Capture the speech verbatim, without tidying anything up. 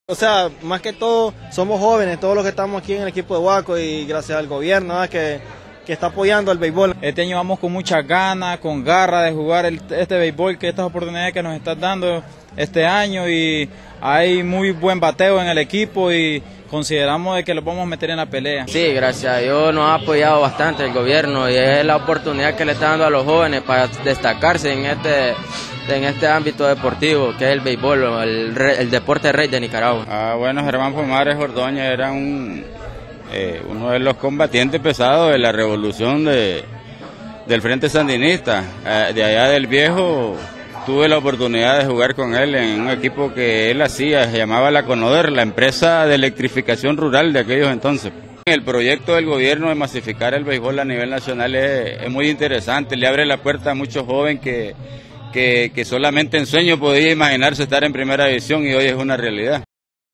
O sea, más que todo, somos jóvenes, todos los que estamos aquí en el equipo de Guaco y gracias al gobierno ¿no? que, que está apoyando el béisbol. Este año vamos con muchas ganas, con garra de jugar el, este béisbol, que estas oportunidades que nos están dando este año, y hay muy buen bateo en el equipo y consideramos de que lo vamos a meter en la pelea. Sí, gracias a Dios nos ha apoyado bastante el gobierno y es la oportunidad que le está dando a los jóvenes para destacarse en este en este ámbito deportivo que es el béisbol, el, el deporte rey de Nicaragua. Ah, bueno, Germán Pomares Ordóñez era un, eh, uno de los combatientes pesados de la revolución de, del Frente Sandinista. Eh, de allá del Viejo tuve la oportunidad de jugar con él en un equipo que él hacía, se llamaba la Conoder, la empresa de electrificación rural de aquellos entonces. El proyecto del gobierno de masificar el béisbol a nivel nacional es, es muy interesante, le abre la puerta a muchos jóvenes que Que, que solamente en sueño podía imaginarse estar en primera división y hoy es una realidad.